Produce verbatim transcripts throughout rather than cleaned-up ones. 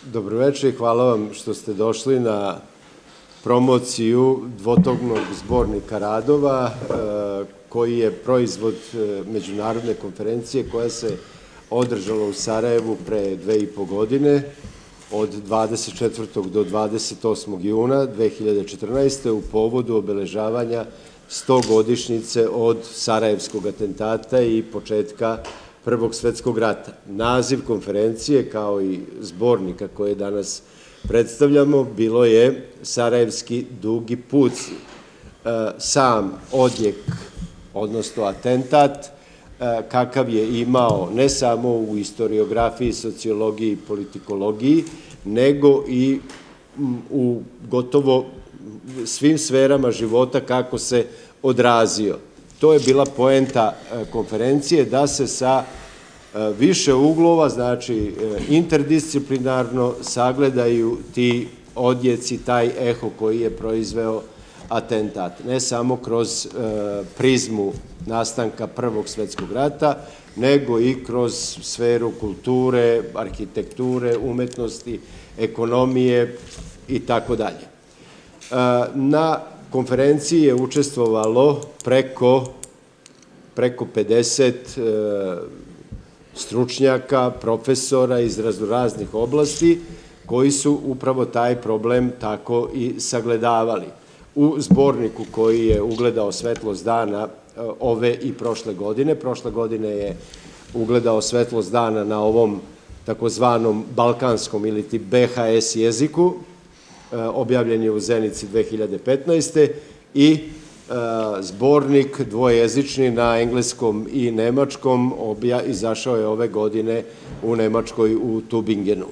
Dobroveče i hvala vam što ste došli na promociju dvotognog zbornika radova koji je proizvod međunarodne konferencije koja se održala u Sarajevu pre dve i po godine od dvadeset četvrtog do dvadeset osmog juna dve hiljade četrnaeste. u povodu obeležavanja stogodišnjice od Sarajevskog atentata i početka Prvog svetskog rata. Naziv konferencije, kao i zbornika koje danas predstavljamo, bilo je Sarajevski dugi puci. Sam odjek, odnosno atentat, kakav je imao ne samo u istoriografiji, sociologiji i politikologiji, nego i u gotovo svim sferama života kako se odrazio. To je bila poenta konferencije, da se sa više uglova, znači interdisciplinarno, sagledaju ti odjeci, taj eho koji je proizveo atentat. Ne samo kroz prizmu nastanka Prvog svetskog rata, nego i kroz sferu kulture, arhitekture, umetnosti, ekonomije i tako dalje. Na konferenciji je učestvovalo preko, preko pedeset stručnjaka, profesora iz raznoraznih oblasti koji su upravo taj problem tako i sagledavali. U zborniku koji je ugledao svetlost dana ove i prošle godine, prošle godine je ugledao svetlost dana na ovom takozvanom balkanskom ili ti be ha es jeziku, objavljen je u Zenici dve hiljade petnaeste. i zbornik dvojezični na engleskom i nemačkom izašao je ove godine u Nemačkoj u Tubingenu.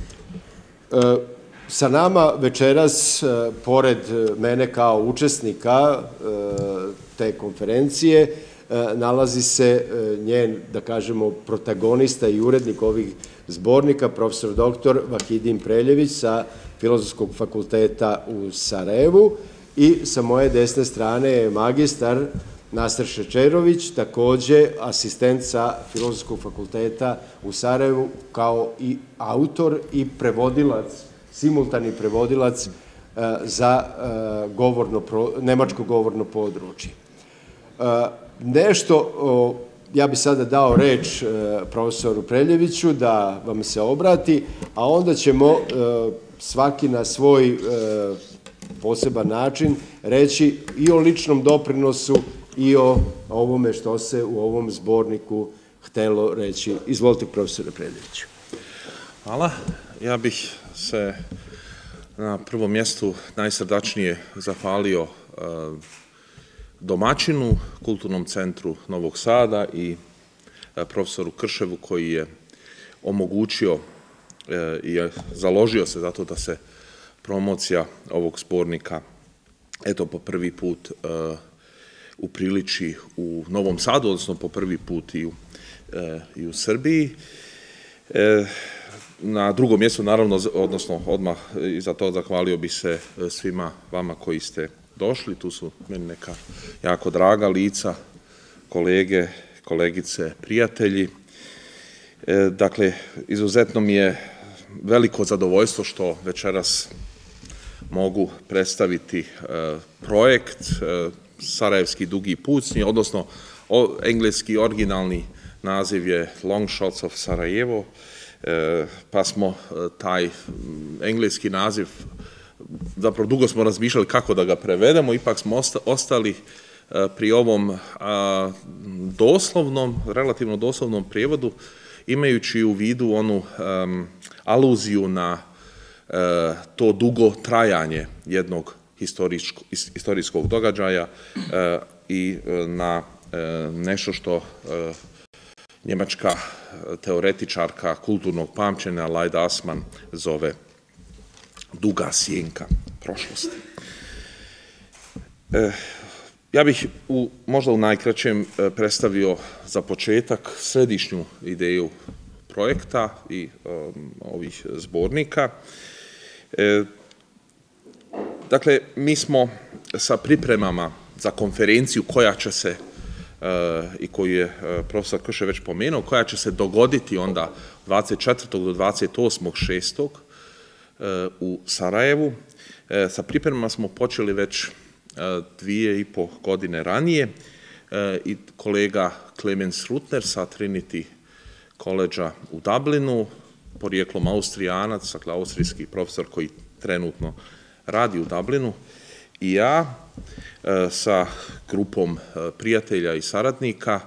Sa nama večeras, pored mene kao učesnika te konferencije, nalazi se njen, da kažemo, protagonista i urednik ovih zbornika, profesor doktor Vahidin Preljević sa Filozofskog fakulteta u Sarajevu, i sa moje desne strane je magistar Nasser Šećerović, takođe asistent sa Filozofskog fakulteta u Sarajevu, kao i autor i prevodilac, simultani prevodilac za nemačko govorno područje. Nešto, ja bih sada dao reč profesoru Preljeviću da vam se obrati, a onda ćemo svaki na svoj poseban način reći i o ličnom doprinosu i o ovome što se u ovom zborniku htelo reći. Izvolite, profesore Preljeviću. Hvala. Ja bih se na prvom mjestu najsrdačnije zahvalio domaćinu, Kulturnom centru Novog Sada i profesoru Krševu koji je omogućio i založio se za to da se promocija ovog zbornika, eto, po prvi put upriliči u Novom Sadu, odnosno po prvi put i u Srbiji. Na drugom mjestu, naravno, odnosno odmah iza to zahvalio bi se svima vama koji ste došli. Tu su meni neka jako draga lica, kolege, kolegice, prijatelji. Dakle, izuzetno mi je veliko zadovoljstvo što večeras mogu predstaviti projekt Sarajevski dugi pucnji, odnosno engleski originalni naziv je Long Shots of Sarajevo, pa smo taj engleski naziv, zapravo dugo smo razmišljali kako da ga prevedemo, ipak smo ostali pri ovom doslovnom, relativno doslovnom prijevodu, imajući u vidu onu aluziju na to dugo trajanje jednog historijskog događaja i na nešto što njemačka teoretičarka kulturnog pamćenja Lajda Asman zove duga sjenka prošlosti. Ja bih možda u najkraćem predstavio za početak središnju ideju projekta i ovih zbornika. Dakle, mi smo sa pripremama za konferenciju koja će se, i koju je profesor Kršev već pomenuo, koja će se dogoditi onda dvadeset četvrtog do dvadeset osmog šestog u Sarajevu. Sa pripremama smo počeli već dvije i po godine ranije i kolega Clemens Rutner sa Trinity College-a u Dublinu, porijeklom Austrijanac, dakle austrijski profesor koji trenutno radi u Dublinu, i ja sa grupom prijatelja i saradnika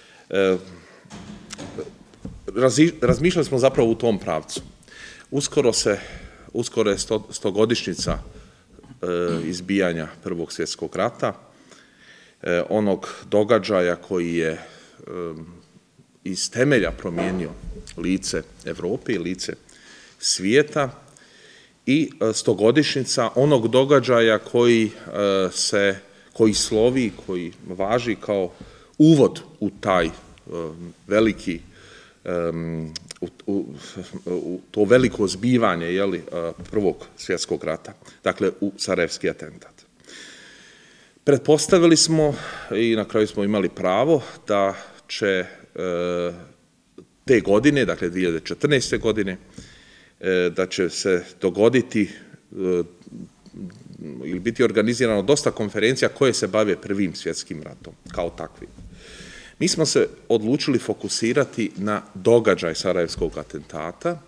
razmišljali smo zapravo u tom pravcu. Uskoro se, uskoro je sto, stogodišnjica izbijanja Prvog svjetskog rata, onog događaja koji je iz temelja promijenio lice Evrope i lice svijeta, i stogodišnjica onog događaja koji se, koji slovi, koji važi kao uvod u taj veliki, u, u, u to veliko zbivanje, jeli, Prvog svjetskog rata, dakle u Sarajevski atentat. Pretpostavili smo i na kraju smo imali pravo da će te godine, dakle dvije hiljade četrnaeste. godine, da će se dogoditi ili biti organizirano dosta konferencija koje se bave Prvim svjetskim ratom kao takvim. Mi smo se odlučili fokusirati na događaj Sarajevskog atentata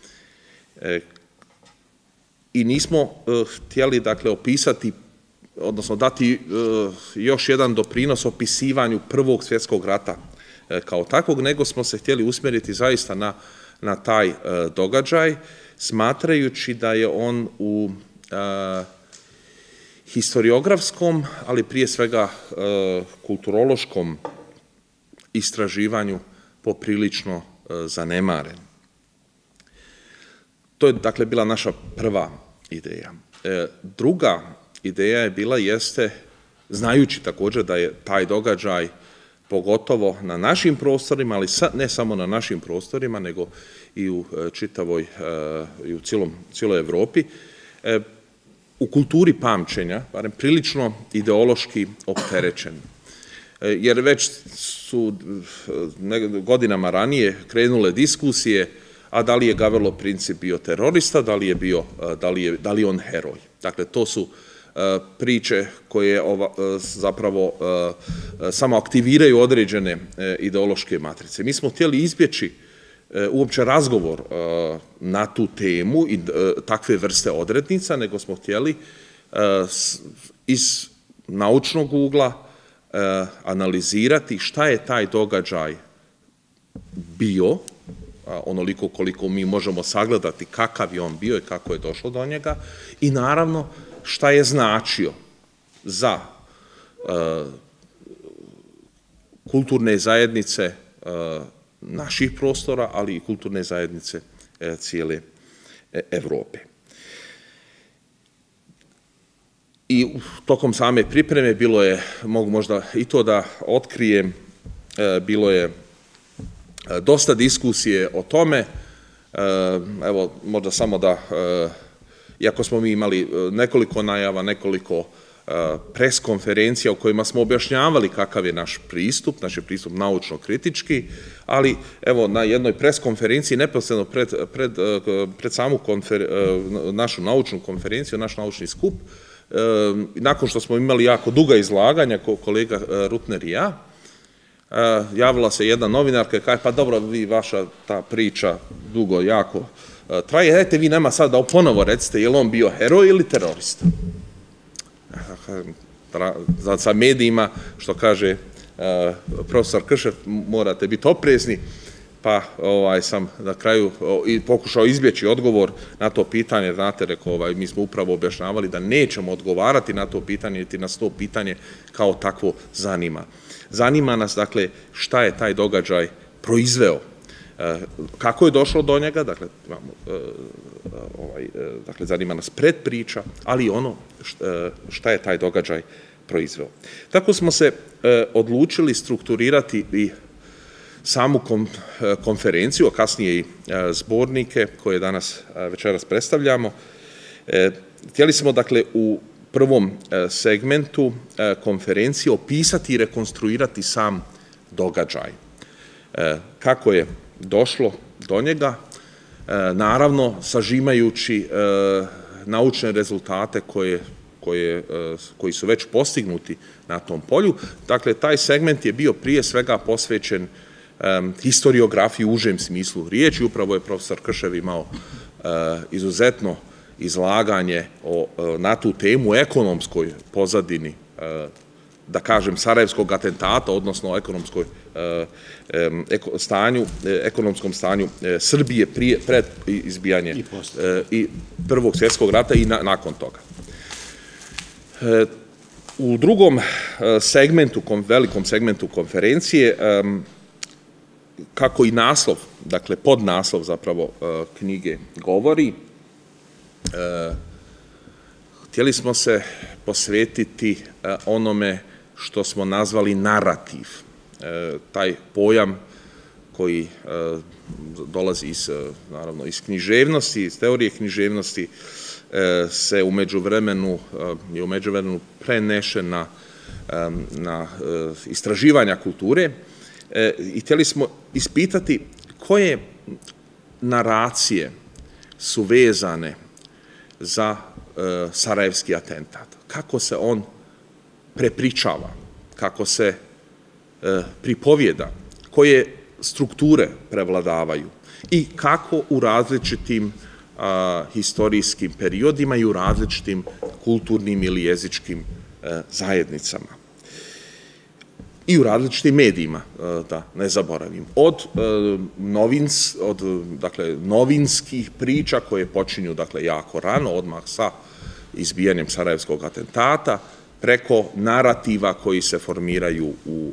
i nismo htjeli, dakle, opisati, odnosno dati još jedan doprinos opisivanju Prvog svjetskog rata kao takvog, nego smo se htjeli usmjeriti zaista na, na taj događaj, smatrajući da je on u a, historiografskom, ali prije svega a, kulturološkom istraživanju poprilično a, zanemaren. To je, dakle, bila naša prva ideja. E, druga ideja je bila, jeste, znajući također da je taj događaj pogotovo na našim prostorima, ali ne samo na našim prostorima, nego i u čitavoj, i u cijelom, cijeloj Evropi, u kulturi pamćenja, barem prilično ideološki opterećen. Jer već su godinama ranije krenule diskusije, a da li je Gavrilo Princip bio terorista, da li je bio, da li je, da li je on heroj. Dakle, to su priče koje ova, zapravo samo aktiviraju određene ideološke matrice. Mi smo htjeli izbjeći uopće razgovor na tu temu i takve vrste odrednica, nego smo htjeli iz naučnog ugla analizirati šta je taj događaj bio, onoliko koliko mi možemo sagledati kakav je on bio i kako je došlo do njega, i naravno šta je značio za uh, kulturne zajednice uh, naših prostora, ali i kulturne zajednice uh, cijele uh, Evrope. I tokom same pripreme bilo je, mogu možda i to da otkrijem, uh, bilo je uh, dosta diskusije o tome. Uh, evo, možda samo da... Uh, Iako smo mi imali nekoliko najava, nekoliko pres konferencija u kojima smo objašnjavali kakav je naš pristup, naš je pristup naučno-kritički, ali evo na jednoj pres konferenciji, neposredno pred, pred, pred samu konfer, našu naučnu konferenciju, naš naučni skup, nakon što smo imali jako duga izlaganja, kolega Rutner i ja, javila se jedna novinarka i kaže, pa dobro, vi vaša ta priča dugo, jako traje, dajte vi nama sad da ponovo recite je li on bio heroj ili terorista. Sa medijima, što kaže profesor Kršev, morate biti oprezni, pa ovaj, sam na kraju i pokušao izbjeći odgovor na to pitanje. Znate, rekao, ovaj, mi smo upravo objašnjavali da nećemo odgovarati na to pitanje, niti nas to pitanje kao takvo zanima. Zanima nas, dakle, šta je taj događaj proizveo, kako je došlo do njega, dakle, imamo, ovaj, dakle, zanima nas predpriča, ali i ono šta je taj događaj proizveo. Tako smo se odlučili strukturirati i samu konferenciju, a kasnije i zbornike koje danas večeras predstavljamo. Htjeli smo, dakle, u prvom segmentu konferencije opisati i rekonstruirati sam događaj. Kako je došlo do njega, naravno sažimajući naučne rezultate koje, koje, koji su već postignuti na tom polju. Dakle, taj segment je bio prije svega posvećen historiografiji u užem smislu riječi. Upravo je profesor Kršev imao izuzetno izlaganje na tu temu u ekonomskoj pozadini, da kažem, sarajevskog atentata, odnosno o ekonomskoj stanju, ekonomskom stanju Srbije prije, pred izbijanje i Prvog svjetskog rata i nakon toga. U drugom segmentu, velikom segmentu konferencije, kako i naslov, dakle podnaslov zapravo knjige govori, htjeli smo se posvetiti onome što smo nazvali narativ. Taj pojam koji dolazi iz, naravno, iz književnosti, iz teorije književnosti, se u međuvremenu, je u međuvremenu prenešen na, na istraživanja kulture i htjeli smo ispitati koje naracije su vezane za sarajevski atentat. Kako se on prepričava, kako se pripovjeda, koje strukture prevladavaju i kako u različitim historijskim periodima i u različitim kulturnim ili jezičkim zajednicama. I u različitim medijima, da ne zaboravim. Od, novins, od dakle, novinskih priča koje počinju dakle, jako rano, odmah sa izbijanjem sarajevskog atentata, preko narativa koji se formiraju u,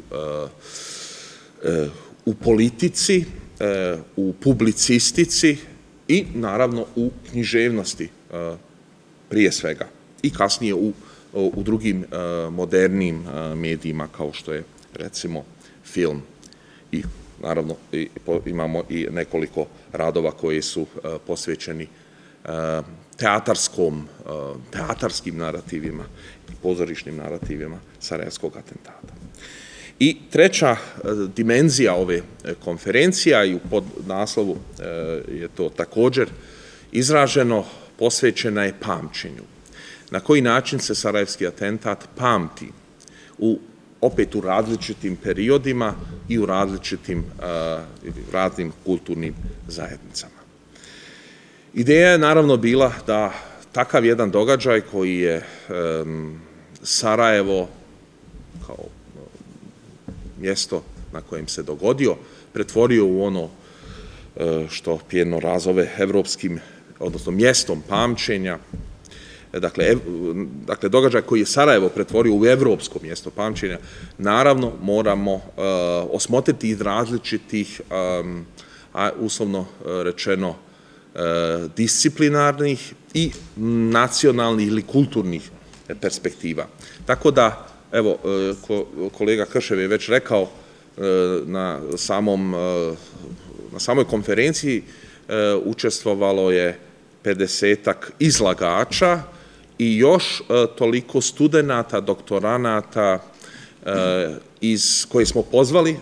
u politici, u publicistici i naravno u književnosti prije svega. I kasnije u, u drugim modernim medijima kao što je recimo film. I naravno imamo i nekoliko radova koji su posvećeni teatarskom, teatarskim narativima i pozorišnim narativima sarajevskog atentata. I treća dimenzija ove konferencija i u podnaslovu je to također izraženo, posvećena je pamćenju. Na koji način se sarajevski atentat pamti u opet u različitim periodima i u različitim raznim kulturnim zajednicama. Ideja je naravno bila da takav jedan događaj koji je Sarajevo kao mjesto na kojem se dogodio, pretvorio u ono što Pjerno razove evropskim, odnosno mjestom pamćenja. Dakle, ev, dakle, događaj koji je Sarajevo pretvorio u evropsko mjesto pamćenja, naravno moramo uh, osmotriti iz različitih, um, a uslovno rečeno, uh, disciplinarnih i nacionalnih ili kulturnih perspektiva. Tako da, evo, uh, ko, kolega Kršev je već rekao uh, na, samom, uh, na samoj konferenciji uh, učestvovalo je pedesetak izlagača i još toliko studenata, doktoranata iz koje smo pozvali,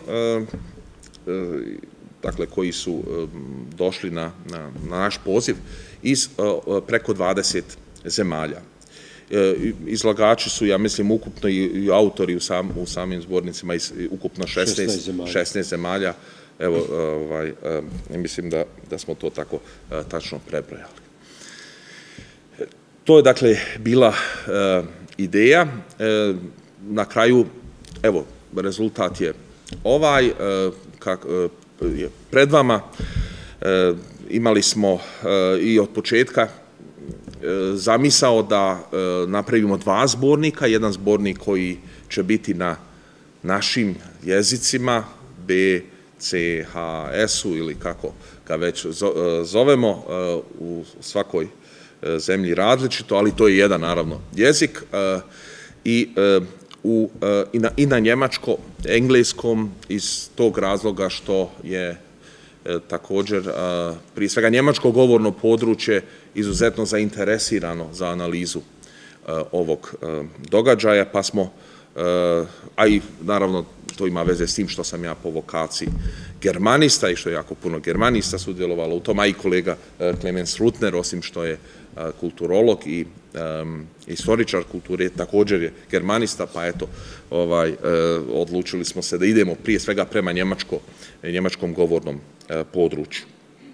dakle koji su došli na, na, na naš poziv iz preko dvadeset zemalja. Izlagači su, ja mislim, ukupno i autori u, sam, u samim zbornicima iz ukupno šesnaest, šesnaest zemalja. Evo, ovaj, mislim da, da smo to tako tačno prebrojali. To je, dakle, bila uh, ideja. Uh, na kraju, evo, rezultat je ovaj. Uh, kak, uh, je pred vama. Uh, imali smo uh, i od početka uh, zamisao da uh, napravimo dva zbornika. Jedan zbornik koji će biti na našim jezicima, B, C, H, S-u ili kako ga već zovemo uh, u svakoj zemlji različito, ali to je jedan, naravno, jezik i, u, i, na, i na njemačko-engleskom iz tog razloga što je također prije svega njemačko govorno područje izuzetno zainteresirano za analizu ovog događaja, pa smo a i naravno to ima veze s tim što sam ja po vokaciji germanista i što je jako puno germanista sudjelovalo u tom, a i kolega Clemens Rutner, osim što je kulturolog i historičar kulture, također je germanista, pa eto, odlučili smo se da idemo prije svega prema njemačkom govornom području.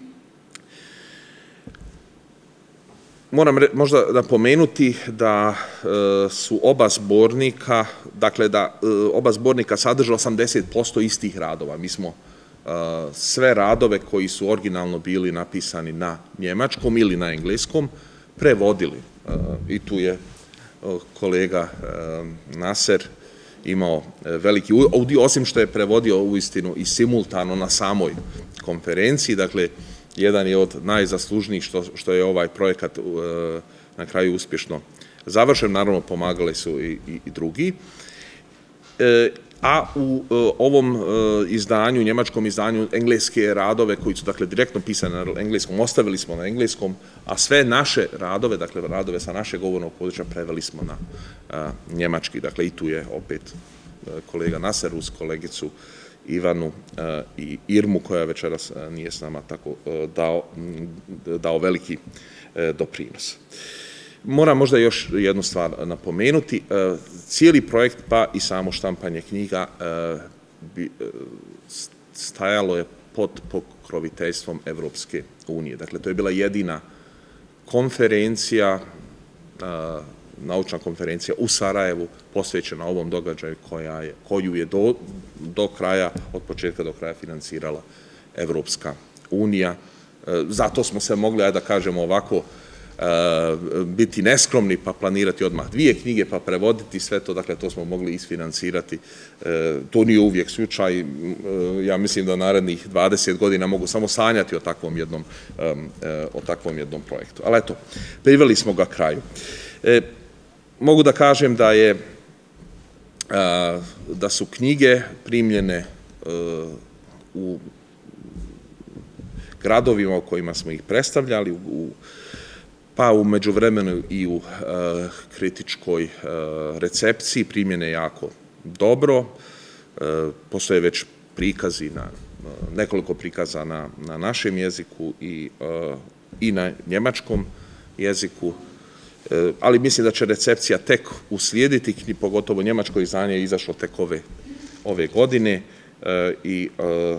Moram možda napomenuti da su oba zbornika, dakle da oba zbornika sadrže osamdeset posto istih radova. Mi smo sve radove koji su originalno bili napisani na njemačkom ili na engleskom prevodili. I tu je kolega Naser imao veliki udio, osim što je prevodio uistinu i simultano na samoj konferenciji, dakle, jedan je od najzaslužnijih što je ovaj projekat na kraju uspješno završen. Naravno, pomagali su i drugi. A u ovom izdanju, njemačkom izdanju, engleske radove koji su dakle direktno pisane na engleskom, ostavili smo na engleskom, a sve naše radove, dakle radove sa našeg govornog područja, preveli smo na njemački. Dakle, i tu je opet kolega Naser uz kolegicu Ivanu i Irmu, koja večeras nije s nama, tako dao veliki doprinos. Moram možda još jednu stvar napomenuti. Cijeli projekt, pa i samo štampanje knjiga, stajalo je pod pokroviteljstvom Evropske unije. Dakle, to je bila jedina konferencija, naučna konferencija u Sarajevu posvećena ovom događaju koju je do kraja, od početka do kraja financirala Evropska unija. Zato smo se mogli, ajde da kažemo ovako, biti neskromni pa planirati odmah dvije knjige pa prevoditi sve to, dakle to smo mogli isfinancirati. To nije uvijek slučaj, ja mislim da narednih dvadeset godina mogu samo sanjati o takvom jednom, o takvom jednom projektu. Ali eto, priveli smo ga kraju. Mogu da kažem da je, da su knjige primljene u gradovima u kojima smo ih predstavljali, u pa u međuvremenu i u kritičkoj recepciji primjene jako dobro. Postoje već prikazi, nekoliko prikaza na našem jeziku i na njemačkom jeziku, ali mislim da će recepcija tek uslijediti, pogotovo njemačko izdanje je izašlo tek ove godine i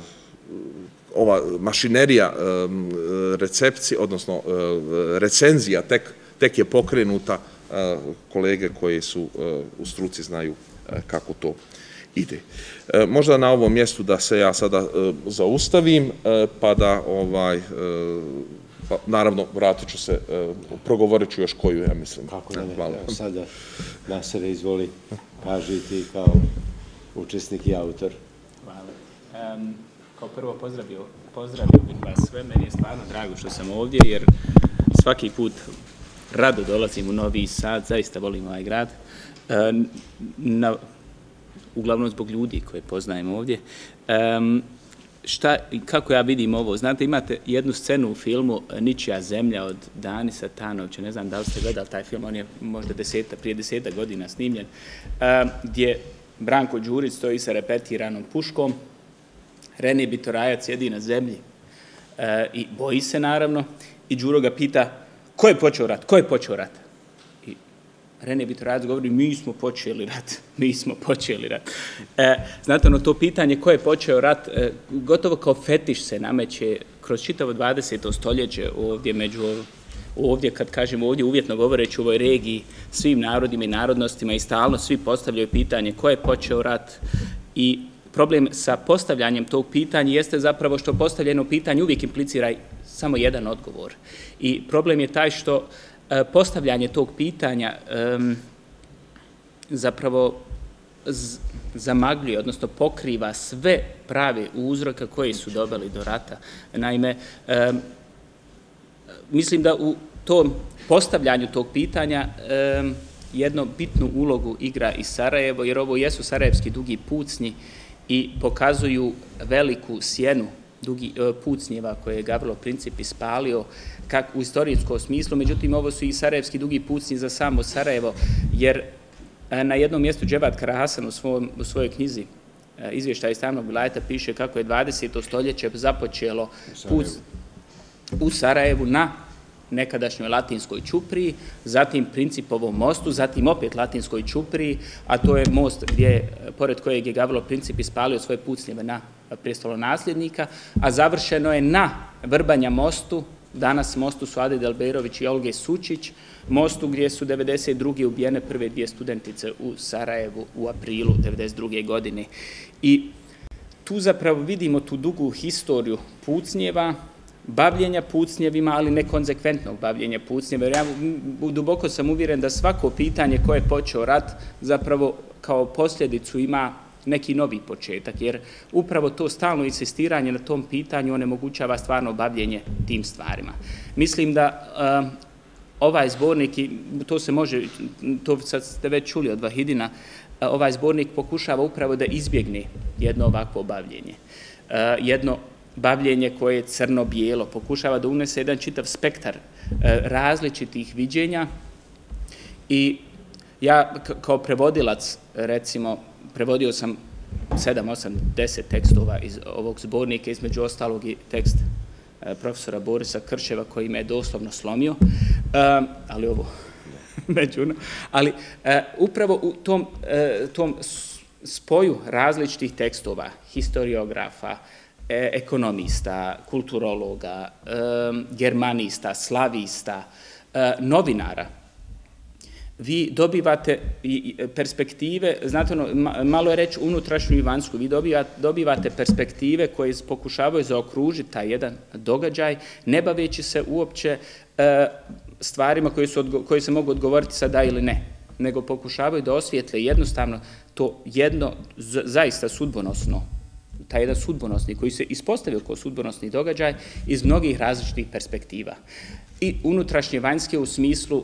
ova mašinerija recepcije, odnosno recenzija tek je pokrenuta, kolege koji su u struci znaju kako to ide. Možda na ovom mjestu da se ja sada zaustavim, pa da, naravno, vratit ću se, progovorit ću još koju, ja mislim. Kako ne, evo sada Nasere, izvoli, kaži ti kao učesnik i autor. Hvala. Kao prvo pozdravio, pozdravio bih vas sve, meni je stvarno drago što sam ovdje, jer svaki put rado dolazim u Novi Sad, zaista volim ovaj grad, na, uglavnom zbog ljudi koje poznajem ovdje. Šta, kako ja vidim ovo, znate, imate jednu scenu u filmu Ničija zemlja od Danisa Tanovića, ne znam da li ste gledali taj film, on je možda deseta, prije deseta godina snimljen, gdje Branko Đurić stoji sa repetiranom puškom, Rene Bitorajac sjedi na zemlji i boji se naravno i Đuro ga pita ko je počeo rat, ko je počeo rat? I Rene Bitorajac govori mi smo počeli rat, mi smo počeli rat. Znate, ono to pitanje ko je počeo rat, gotovo kao fetiš se nameće kroz čitavo dvadeseto stoljeće ovdje među ovdje, kad kažemo ovdje uvjetno govoreći u ovoj regiji, svim narodima i narodnostima i stalno svi postavljaju pitanje ko je počeo rat i problem sa postavljanjem tog pitanja jeste zapravo što postavljeno pitanje uvijek implicira samo jedan odgovor. I problem je taj što postavljanje tog pitanja zapravo zamagljuje, odnosno pokriva sve prave uzroke koji su doveli do rata. Naime, mislim da u tom postavljanju tog pitanja jednu bitnu ulogu igra i Sarajevo, jer ovo jesu sarajevski dugi pucnji i pokazuju veliku sjenu pucnjeva koje je Gavrilo Princip ispalio u istorijskom smislu, međutim ovo su i sarajevski dugi pucnji za samo Sarajevo, jer Na jednom mjestu Dževat Karahasan u, svom, u svojoj knjizi Izvještaj iz tamnog vilayeta piše kako je dvadeseto stoljeće započelo put u Sarajevu na nekadašnjoj Latinskoj ćupriji, zatim Principovom mostu, zatim opet Latinskoj ćupriji, a to je most gdje, pored kojeg je Gavrilo Princip ispalio svoje pucnjeve na prestolonasljednika, a završeno je na Vrbanja mostu, danas mostu Suade Delberović i Olge Sučić, mostu gdje su devedeset druge ubijene prve dvije studentice u Sarajevu u aprilu devedeset druge godine. I tu zapravo vidimo tu dugu historiju pucnjeva, bavljenja pucnjevima, ali nekonzekventnog bavljenja pucnjeva. Ja duboko sam uvjeren da svako pitanje koje je počeo rat zapravo kao posljedicu ima neki novi početak, jer upravo to stalno insistiranje na tom pitanju onemogućava stvarno bavljenje tim stvarima. Mislim da uh, ovaj zbornik, i to se može, to sad ste već čuli od Vahidina, uh, ovaj zbornik pokušava upravo da izbjegne jedno ovakvo bavljenje. Uh, jedno bavljenje koje je crno-bijelo, pokušava da unese jedan čitav spektar uh, različitih viđenja i ja kao prevodilac, recimo, prevodio sam sedam, osam, deset tekstova iz ovog zbornika, između ostalog i tekst profesora Borisa Krševa koji me je doslovno slomio, ali ovo međuno. Ali upravo u tom, tom spoju različitih tekstova, historiografa, ekonomista, kulturologa, germanista, slavista, novinara, vi dobivate perspektive, znate ono, malo je reći unutrašnju i vanjsku, vi dobivate perspektive koje pokušavaju zaokružiti taj jedan događaj, ne baveći se uopće stvarima koje se mogu odgovoriti sa da ili ne, nego pokušavaju da osvijetle jednostavno to jedno zaista sudbonosno, taj jedan sudbonosni koji se ispostavio kao sudbonosni događaj iz mnogih različitih perspektiva. I unutrašnje vanjske u smislu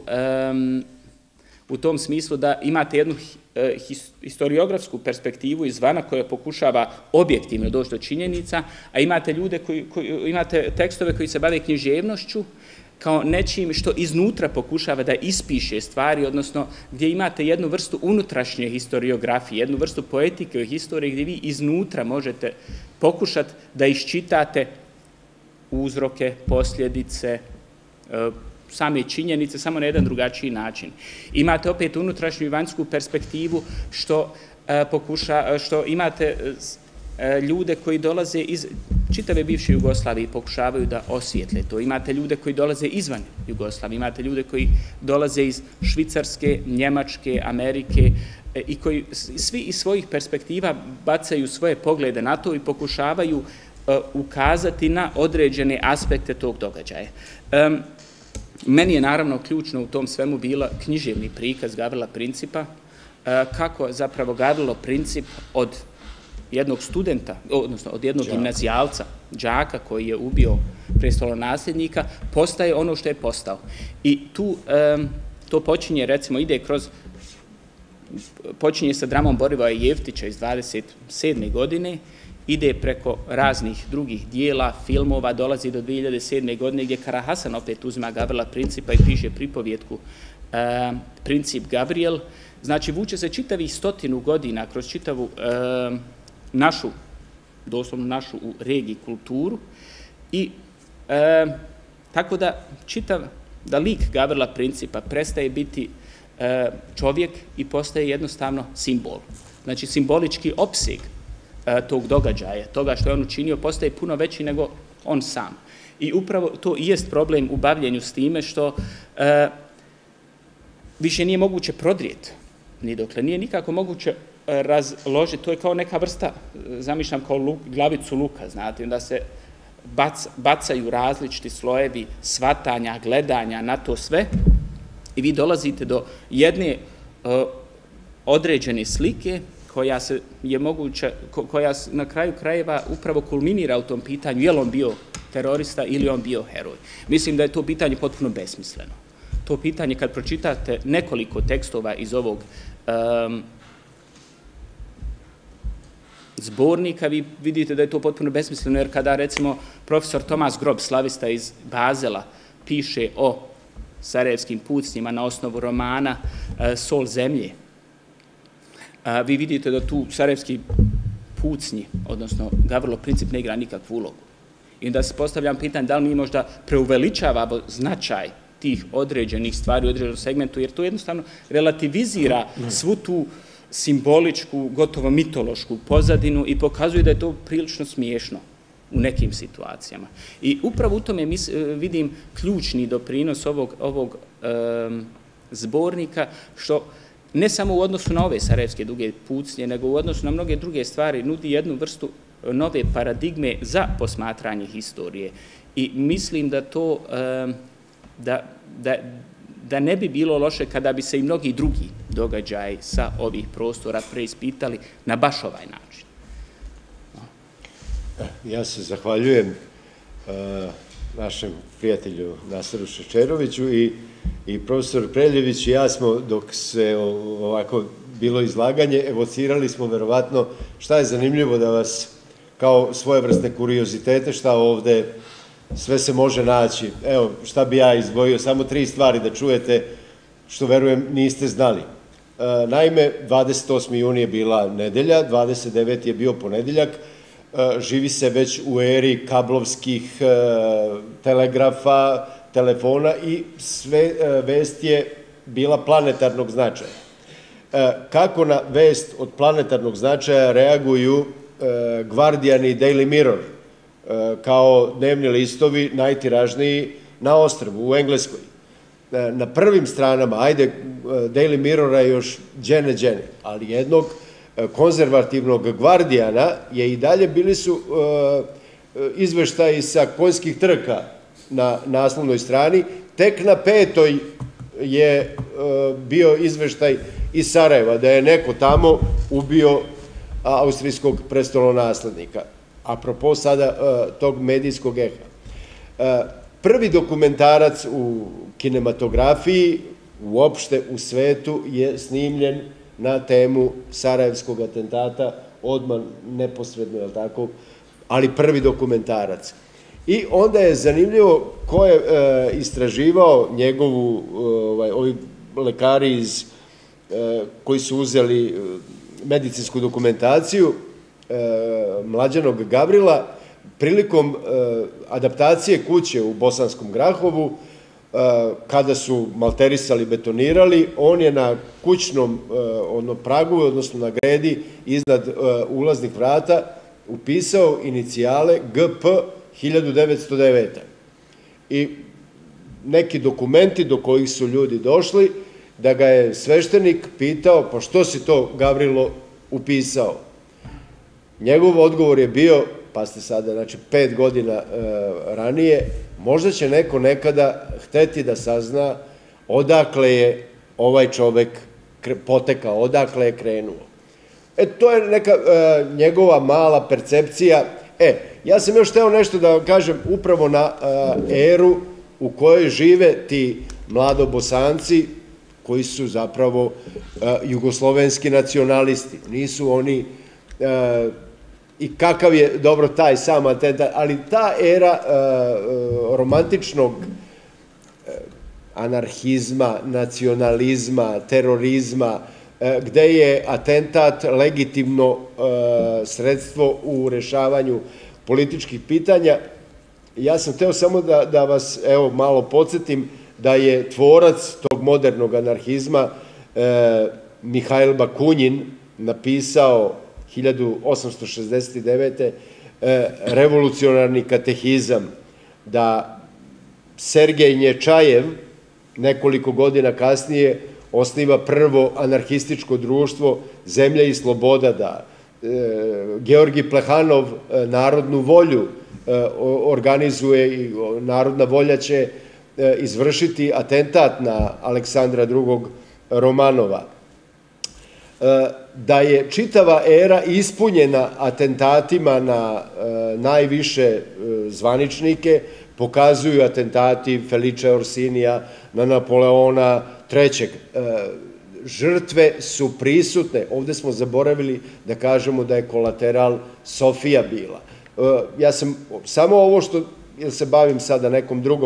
u tom smislu da imate jednu historiografsku perspektivu izvana koja pokušava objektivno doći do činjenica, a imate ljude koji, koji imate tekstove koji se bave književnošću kao nečim što iznutra pokušava da ispiše stvari, odnosno gdje imate jednu vrstu unutrašnje historiografije, jednu vrstu poetike o historiji gdje vi iznutra možete pokušati da iščitate uzroke, posljedice, same činjenice, samo na jedan drugačiji način. Imate opet unutrašnju i vanjsku perspektivu što, e, pokuša, što imate e, ljude koji dolaze iz čitave bivše Jugoslavije i pokušavaju da osvijetle to. Imate ljude koji dolaze izvan Jugoslavije, imate ljude koji dolaze iz Švicarske, Njemačke, Amerike e, i koji svi iz svojih perspektiva bacaju svoje poglede na to i pokušavaju e, ukazati na određene aspekte tog događaja. E, Meni je naravno ključno u tom svemu bila književni prikaz Gavrila Principa, kako zapravo Gavrilo Princip od jednog studenta, odnosno od jednog gimnazijalca, đaka koji je ubio prestolonasljednika, postaje ono što je postao. I tu to počinje, recimo, ide kroz, počinje sa dramom Borivoja Jeftića iz dvadeset sedme godine, ide preko raznih drugih dijela, filmova, dolazi do dvije hiljade sedme godine gdje Karahasan opet uzima Gavrila Principa i piše pripovjetku e, Princip Gavrijel. Znači, vuče se čitavih stotinu godina kroz čitavu e, našu, doslovno našu u regiji kulturu i e, tako da čitav, da lik Gavrila Principa prestaje biti e, čovjek i postaje jednostavno simbol. Znači, simbolički opseg tog događaja, toga što je on učinio, postaje puno veći nego on sam. I upravo to i jest problem u bavljenju s time što e, više nije moguće prodrijeti, ni dokle. Nije nikako moguće razložiti, to je kao neka vrsta, zamišljam kao luk, glavicu luka, znate, da se bac, bacaju različiti slojevi svatanja, gledanja na to sve i vi dolazite do jedne e, određene slike koja se je moguća, koja na kraju krajeva upravo kulminira u tom pitanju je li on bio terorista ili on bio heroj. Mislim da je to pitanje potpuno besmisleno. To pitanje kad pročitate nekoliko tekstova iz ovog um, zbornika, vi vidite da je to potpuno besmisleno, jer kada recimo profesor Tomas Grob, slavista iz Bazela, piše o sarajevskim pucnjima na osnovu romana uh, Sol zemlje, vi vidite da tu sarajevski pucnji, odnosno Gavrilo Princip ne igra nikakvu ulogu. I onda se postavljam pitanje da li mi možda preuveličavamo značaj tih određenih stvari u određenom segmentu, jer to jednostavno relativizira svu tu simboličku, gotovo mitološku pozadinu i pokazuje da je to prilično smiješno u nekim situacijama. I upravo u tome vidim ključni doprinos ovog, ovog um, zbornika, što ne samo u odnosu na ove sarajevske duge pucnje, nego u odnosu na mnoge druge stvari nudi jednu vrstu nove paradigme za posmatranje historije. I mislim da to, um, da, da, da ne bi bilo loše kada bi se i mnogi drugi događaji sa ovih prostora preispitali na baš ovaj način. Ja se zahvaljujem uh, našem prijatelju Nasiru Šečeroviću i, i profesor Preljević i ja smo, dok se ovako bilo izlaganje, evocirali smo verovatno šta je zanimljivo da vas kao svojevrsne kuriozitete, šta ovde sve se može naći. Evo, šta bi ja izdvojio, samo tri stvari da čujete, što verujem niste znali. Uh, naime, dvadeset osmi jun je bila nedelja, dvadeset deveti je bio ponedeljak, živi se već u eri kablovskih telegrafa, telefona i sve vest je bila planetarnog značaja. Kako na vest od planetarnog značaja reaguju Guardian i Daily Mirror kao dnevni listovi najtiražniji na ostrvu u Engleskoj? Na prvim stranama, ajde, Daily Mirrora još džene džene, ali jednog konzervativnog Guardiana je i dalje bili su izveštaji sa konjskih trka na naslovnoj strani. Tek na petoj je bio izveštaj iz Sarajeva, da je neko tamo ubio austrijskog prestolonaslednika. Apropo sada tog medijskog eha. Prvi dokumentarac u kinematografiji, uopšte u svetu, je snimljen na temu sarajevskog atentata, odmah neposredno, je li tako, ali prvi dokumentarac. I onda je zanimljivo ko je istraživao njegovu, ovi lekari iz, koji su uzeli medicinsku dokumentaciju mlađanog Gavrila, prilikom adaptacije kuće u Bosanskom Grahovu, kada su malterisali, betonirali, on je na kućnom pragu, odnosno na gredi iznad ulaznih vrata upisao inicijale G P hiljadu devetsto deveta. I neki dokumenti do kojih su ljudi došli, da ga je sveštenik pitao, pa što si to, Gavrilo, upisao? Njegov odgovor je bio, pa ste sada, znači, pet godina ranije, možda će neko nekada hteti da sazna odakle je ovaj čovek potekao, odakle je krenuo. E, to je neka njegova mala percepcija. E, ja sam još hteo nešto da vam kažem upravo na eru u kojoj žive ti mladobosanci koji su zapravo jugoslovenski nacionalisti. Nisu oni, i kakav je, dobro, taj sam atentat, ali ta era romantičnog anarhizma, nacionalizma, terorizma, gde je atentat legitimno sredstvo u rešavanju političkih pitanja. Ja sam hteo samo da vas, evo, malo podsjetim da je tvorac tog modernog anarhizma Mihajl Bakunin napisao hiljadu osamsto šezdeset devete revolucionarni katehizam, da Sergej Nječajev nekoliko godina kasnije osniva prvo anarhističko društvo Zemlja i sloboda, da Georgij Plehanov narodnu volju organizuje i narodna volja će izvršiti atentat na Aleksandra drugog Romanova. Da je čitava era ispunjena atentatima na najviše zvaničnike, pokazuju atentati Felice Orsinija na Napoleona trećeg. Žrtve su prisutne. Ovde smo zaboravili da kažemo da je kolateral Sofija bila. Ja sam samo ovo što, jer se bavim sada nekom drugom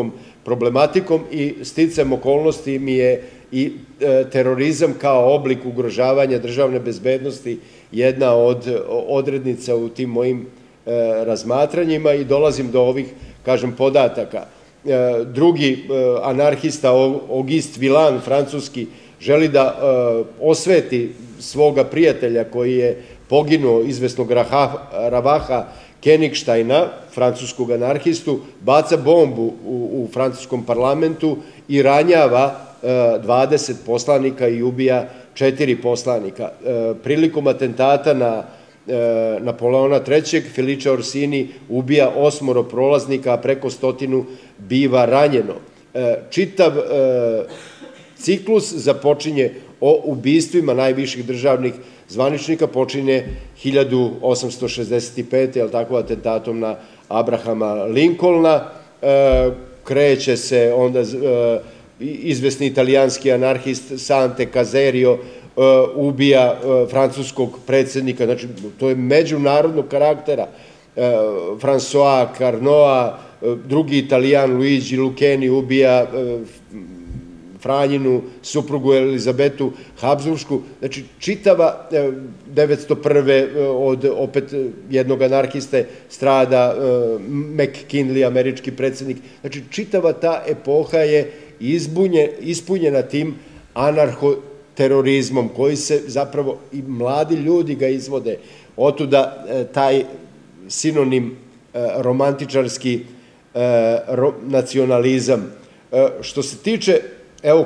problematikom i sticam okolnosti mi je i terorizam kao oblik ugrožavanja državne bezbednosti jedna od odrednica u tim mojim razmatranjima i dolazim do ovih, kažem, podataka. Drugi anarhista, Auguste Villain, francuski, želi da osveti svoga prijatelja koji je poginuo, izvesnog Ravaha Kenigštajna, francuskog anarhistu, baca bombu u francuskom parlamentu i ranjava dvadeset poslanika i ubija četiri poslanika. Prilikom atentata na Napoleona trećeg, Felice Orsini ubija osmoro prolaznika, a preko stotinu biva ranjeno. Čitav ciklus započinje o ubistvima najviših državnih zvaničnika, počinje hiljadu osamsto šezdeset pete. jel tako, atentatom na Abrahama Lincolna, kreće se onda izvesni italijanski anarhist Sante Caserio, ubija francuskog predsjednika, znači to je međunarodnog karaktera, François Carnot, drugi Italijan Luigi Lucchini ubija Franjinu suprugu Elizabetu Habsburšku, znači čitava devetsto prve od opet jednog anarhiste strada McKinley, američki predsjednik, znači čitava ta epoha je ispunjena tim anarhoterorizmom koji se zapravo i mladi ljudi ga izvode. Otuda taj sinonim romantičarski nacionalizam. Što se tiče, evo,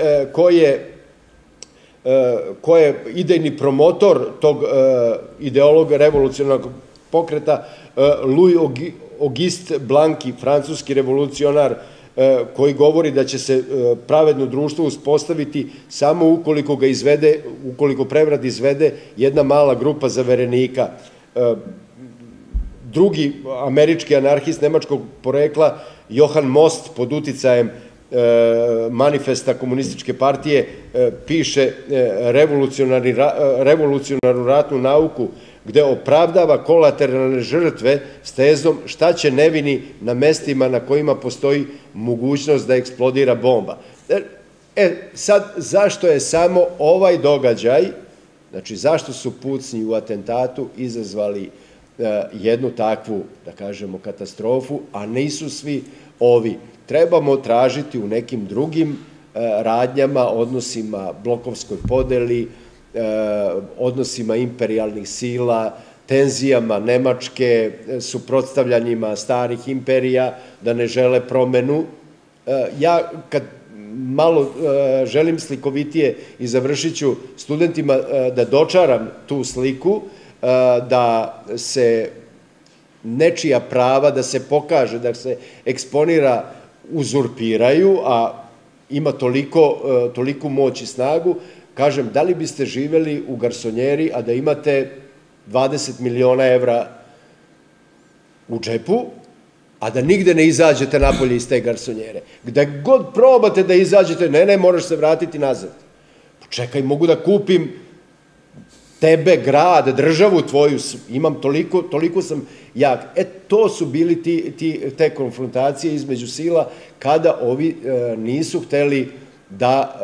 ko je idejni promotor tog ideologa revolucionarnog pokreta, Louis Auguste Blanqui, francuski revolucionar, koji govori da će se pravedno društvo uspostaviti samo ukoliko ga izvede, ukoliko prevrat izvede jedna mala grupa zaverenika. Drugi američki anarhist nemačkog porekla, Johann Most, pod uticajem manifesta komunističke partije, piše revolucionarnu ratnu nauku, gde opravdava kolateralne žrtve s tezom šta će nevini na mestima na kojima postoji mogućnost da eksplodira bomba. E, sad, zašto je samo ovaj događaj, znači zašto su pucnji u atentatu izazvali jednu takvu, da kažemo, katastrofu, a nisu svi ovi? Trebamo tražiti u nekim drugim radnjama, odnosima, blokovskoj podeli, odnosima imperialnih sila, tenzijama Nemačke, suprotstavljanjima starih imperija, da ne žele promenu. Ja, kad malo želim slikovitije i završit ću studentima da dočaram tu sliku, da se nečija prava, da se pokaže, da se eksponira, uzurpiraju, a ima toliku moć i snagu. Kažem, da li biste živeli u garsonjeri, a da imate dvadeset miliona evra u džepu, a da nigde ne izađete napolje iz te garsonjere? Gde god probate da izađete, ne, ne, moraš se vratiti nazad. Čekaj, mogu da kupim tebe, grad, državu tvoju, imam toliko, toliko sam jak. E, to su bili te konfrontacije između sila kada ovi nisu hteli da,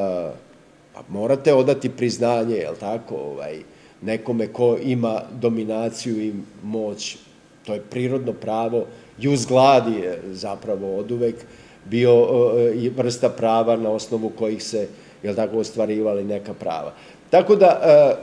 morate odati priznanje, jel tako, nekome ko ima dominaciju i moć, to je prirodno pravo, jus gladi je zapravo od uvek bio vrsta prava na osnovu kojih se, jel tako, ostvarivali neka prava. Tako da,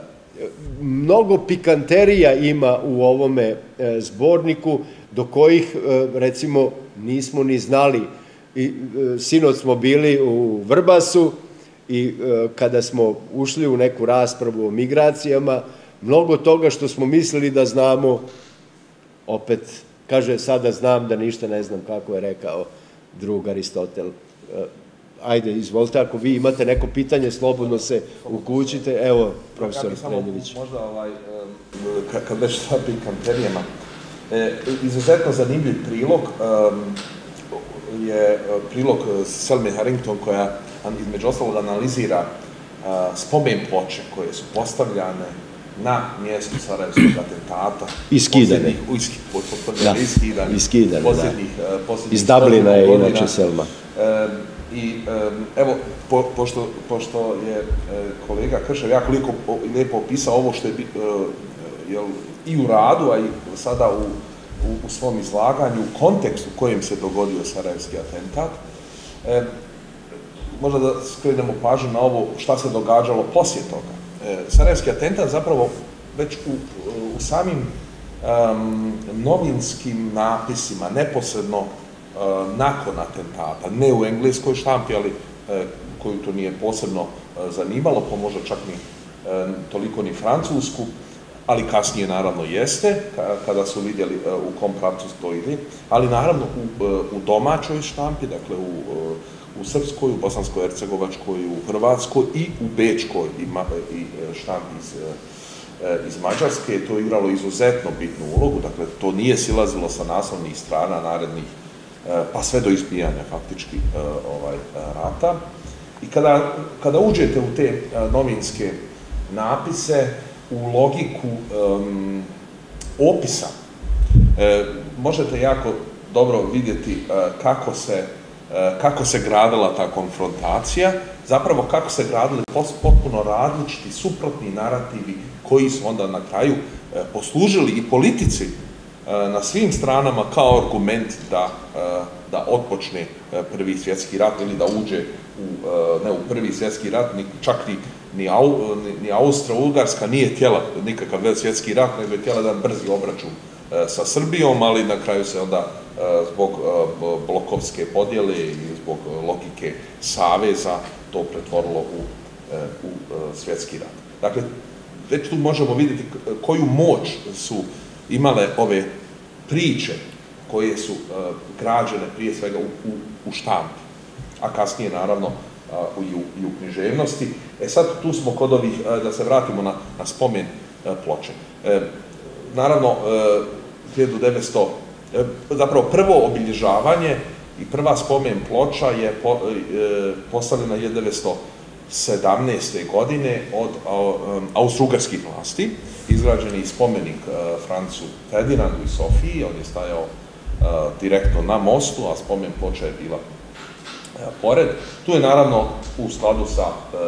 mnogo pikanterija ima u ovome zborniku, do kojih, recimo, nismo ni znali. Sinoć smo bili u Vrbasu i kada smo ušli u neku raspravu o migracijama, mnogo toga što smo mislili da znamo, opet, kaže, sada znam da ništa ne znam, kako je rekao drug Aristotel. Ajde, izvolite, ako vi imate neko pitanje, slobodno se ukućite. Evo, profesor Preljević. Možda, kad već sa pikanterijama, izuzetno zanimljiv prilog je prilog Selme Harrington, koja između ostalog analizira spomen ploče koje su postavljane na mjestu Sarajevskog atentata. Iskidane. Iskidane, posljednjih iz Dublina je inače Selma. I evo, pošto je kolega Kršev jako lijepo opisao ovo što je i u radu, a i sada u svom izlaganju, u kontekstu u kojem se dogodio Sarajevski atentat, možda da skrenemo pažnju na ovo šta se događalo poslije toga. Sarajevski atentat zapravo već u samim novinskim napisima, neposredno nakon atentata, ne u engleskoj štampi, ali koju to nije posebno zanimalo, pa možda čak ni toliko ni francusku, ali kasnije naravno jeste, kada su vidjeli u kom pravcu to ide, ali naravno u domaćoj štampi, dakle u srpskoj, u bosansko-hercegovačkoj, u hrvatskoj i u bečkoj štampi iz Mađarske, to je igralo izuzetno bitnu ulogu, dakle to nije silazilo sa naslovnih strana narednih, pa sve do izbijanja faktički rata. I kada uđete u te novinske napise, u logiku opisa, možete jako dobro vidjeti kako se gradila ta konfrontacija, zapravo kako se gradili potpuno različiti, suprotni narativi koji su onda na kraju poslužili i politici na svim stranama kao argument da otpočne prvi svjetski rat ili da uđe ne u prvi svjetski rat, čak ni Austro-Ugarska nije htjela nikakav svjetski rat, nego je htjela jedan brzi obračun sa Srbijom, ali na kraju se onda zbog blokovske podjele i zbog logike saveza to pretvorilo u svjetski rat. Dakle, već tu možemo vidjeti koju moć su imale ove priče koje su građene prije svega u štampi, a kasnije naravno i u književnosti. E sad tu smo kod ovih, da se vratimo na spomen ploče. Naravno, hiljadu devetsto, zapravo prvo obilježavanje i prva spomen ploča je postavljena hiljadu devetsto sedamnaeste. godine od austro-ugarskih vlasti. Izgrađen je spomenik Francu Ferdinandu i Sofiji, on je stajao direktno na mostu, a spomen ploča je bila pored. Tu je naravno u skladu sa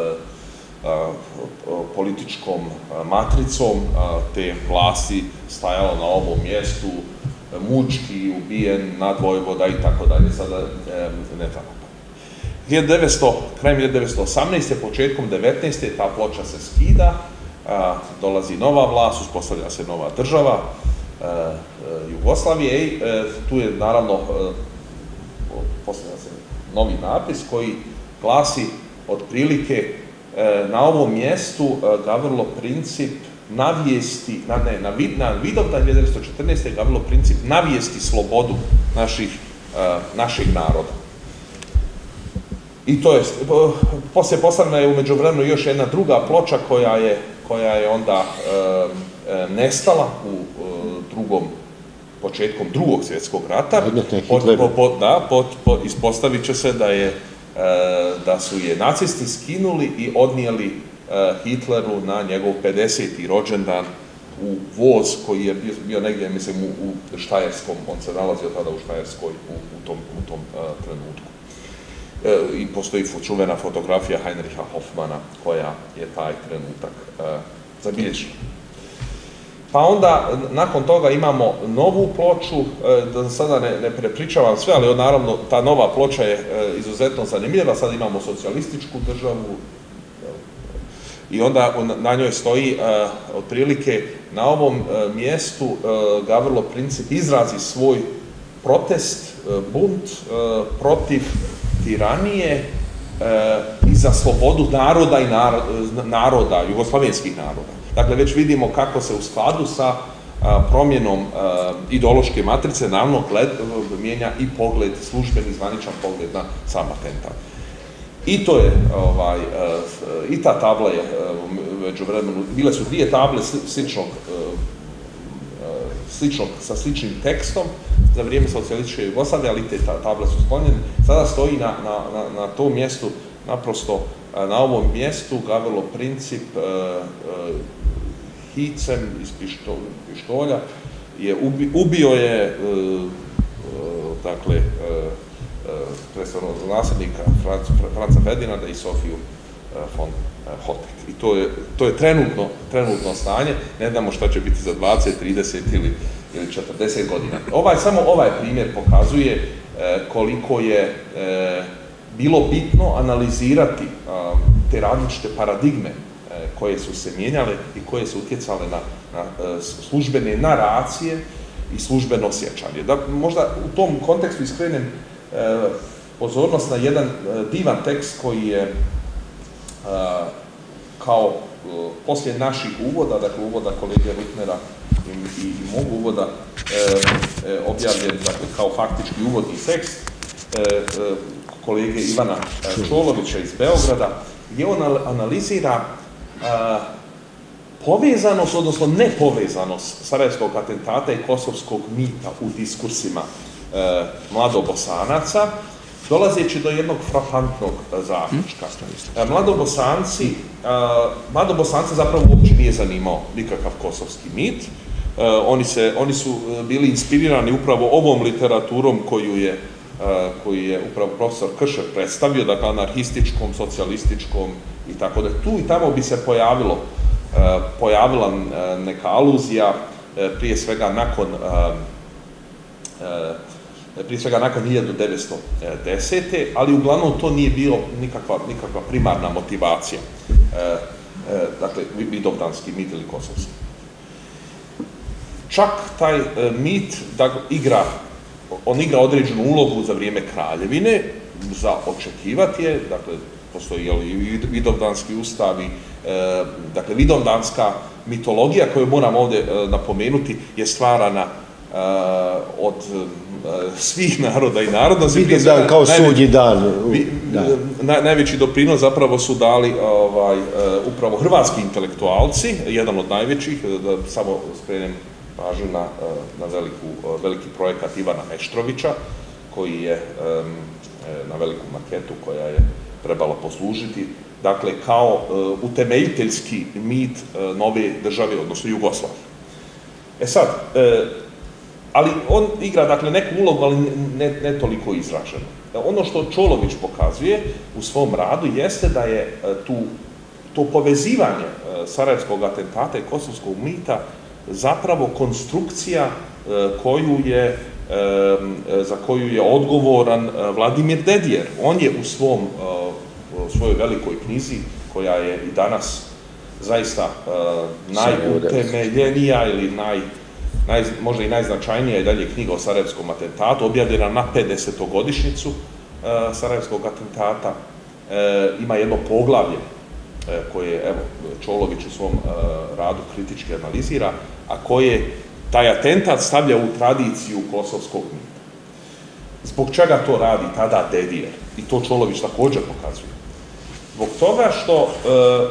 političkom matricom te vlasti stajalo na ovom mjestu mučki, ubijen, nadvojvoda i tako dalje, sada ne tako. Krajem hiljadu devetsto osamnaeste. početkom devetnaeste. ta ploča se skida, dolazi nova vlast, uspostavlja se nova država, Jugoslavije i tu je naravno postavlja se novi napis koji glasi otprilike na ovom mjestu Gavrilo princip navijesti, ne, na Vidovdan hiljadu devetsto četrnaeste. Gavrilo princip navijesti slobodu našeg naroda. I to je, poslije postavljena je u međuvremenu još jedna druga ploča koja je onda nestala u drugom, početkom drugog svjetskog rata. Da, ispostavit će se da su je nacisti skinuli i odnijeli Hitleru na njegov pedeseti rođendan u voz koji je bio negdje, mislim, u Štajerskom, on se nalazio tada u Štajerskoj u tom trenutku. I postoji čuvena fotografija Heinricha Hoffmana koja je taj trenutak zabilježila. Pa onda, nakon toga imamo novu ploču, da sada ne prepričavam sve, ali naravno ta nova ploča je izuzetno zanimljiva, sada imamo socijalističku državu i onda na njoj stoji otprilike na ovom mjestu Gavrilo Princip izrazi svoj protest, bunt protiv tiranije i za slobodu naroda i naroda, jugoslavenskih naroda. Dakle, već vidimo kako se u skladu sa promjenom ideološke matrice naravno mijenja i pogled, službeni, zvaničan pogled na sam atentat. I to je, i ta tabla je među vremenu, bile su dvije table sličnog, sa sličnim tekstom za vrijeme socijalističke Jugoslavije, ali te table su sklonjene. Sada stoji na tom mjestu, naprosto na ovom mjestu Gavrilo Princip hicem iz pištolja, je ubio je, dakle, predstavnog nasljednika Franca Ferdinanda i Sofiju von Hotek. I to je, to je trenutno, trenutno stanje, ne znamo šta će biti za dvadeset, trideset ili, ili četrdeset godina. Ovaj, samo ovaj primjer pokazuje koliko je bilo bitno analizirati te različite paradigme koje su se mijenjale i koje su utjecale na, na službene naracije i službeno sjećanje. Da možda u tom kontekstu iskrenem pozornost na jedan divan tekst koji je kao poslije naših uvoda, dakle uvoda kolege Rutnera i, i mog uvoda objavljen, dakle, kao faktički uvodni tekst kolege Ivana Čolovića iz Beograda, gdje on analizira povezanost, odnosno nepovezanost sarajevskog atentata i kosovskog mita u diskursima mladobosanaca, dolazeći do jednog frapantnog zaključka. Mladobosanci, mladobosanci zapravo uopće nije zanimao nikakav kosovski mit. Oni, se, oni su bili inspirirani upravo ovom literaturom koju je, koju je upravo profesor Kršev predstavio, dakle anarhističkom, socijalističkom i tako da. Tu i tamo bi se pojavilo, pojavila neka aluzija, prije svega nakon prije svega nakon hiljadu devetsto desete. ali uglavnom to nije bilo nikakva, nikakva primarna motivacija, dakle, vidovdanski mit ili kosovski. Čak taj mit dakle, igra, on igra određenu ulogu za vrijeme kraljevine, za očekivati je, dakle, postoji i vidovdanski ustavi, dakle, vidovdanska mitologija koju moram ovdje napomenuti je stvarana od svih naroda i narodnosti. Vidovdan kao sudnji dan. Najveći doprinos zapravo su dali upravo hrvatski intelektualci, jedan od najvećih, da samo skrenem pažnju na veliki projekat Ivana Meštrovića, koji je na veliku maketu koja je trebala poslužiti, dakle, kao utemeljiteljski mit nove države, odnosno Jugoslavije. E sad, ali on igra, dakle, neku ulogu, ali ne, ne toliko izraženo. Ono što Čolović pokazuje u svom radu jeste da je tu, to povezivanje sarajevskog atentata i kosovskog mita zapravo konstrukcija koju je, za koju je odgovoran Vladimir Dedijer. On je u svom, u svojoj velikoj knjizi, koja je i danas zaista najutemeljenija ili naj Naj, možda i najznačajnija i dalje knjiga o sarajevskom atentatu, objavljena na pedesetogodišnjicu e, sarajevskog atentata. E, ima jedno poglavlje e, koje evo, Čolović u svom e, radu kritički analizira, a koje taj atentat stavlja u tradiciju kosovskog mita. Zbog čega to radi tada Dedijer? I to Čolović također pokazuje. Zbog toga što e,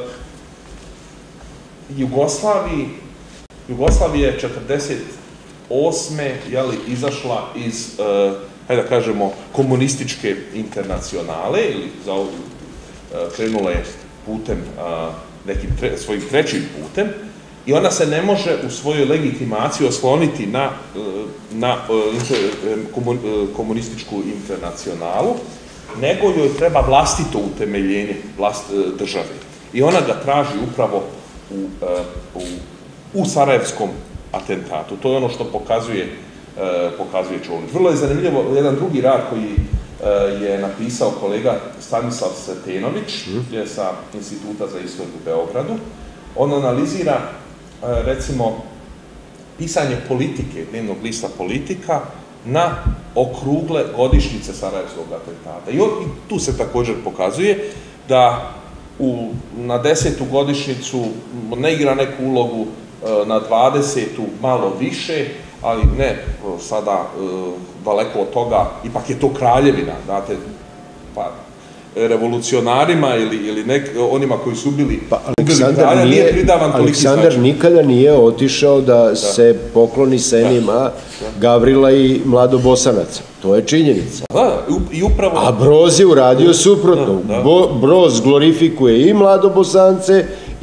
Jugoslaviji Jugoslavija je četrdeset osme jeli, izašla iz, uh, hajde da kažemo, komunističke internacionale, ili za, uh, krenula je putem, uh, nekim tre, svojim trećim putem, i ona se ne može u svojoj legitimaciji osloniti na, uh, na uh, inter, komun, uh, komunističku internacionalu, nego joj treba vlastito utemeljenje vlast, uh, države. I ona ga traži upravo u, uh, u u sarajevskom atentatu. To je ono što pokazuje, e, pokazuje Čolović. Vrlo je zanimljivo jedan drugi rad koji e, je napisao kolega Stanislav Sretenović, mm. je sa Instituta za istoriju u Beogradu. On analizira, e, recimo, pisanje politike, dnevnog lista Politika, na okrugle godišnjice sarajevskog atentata. I, on, i tu se također pokazuje da u, na desetu godišnjicu ne igra neku ulogu, na dvadesetu malo više, ali ne sada daleko od toga, ipak je to kraljevina, znate, pa revolucionarima ili, ili nek, onima koji su bili, pa, Aleksandar kralja, nije, nije pridavan toliki Aleksandar značaj. Nikada nije otišao da, da. se pokloni senima da. Gavrila i mladobosanaca. To je činjenica. Da, i upravo... A Broz je uradio suprotno. Da, da. Bo, Broz glorifikuje i mladobosance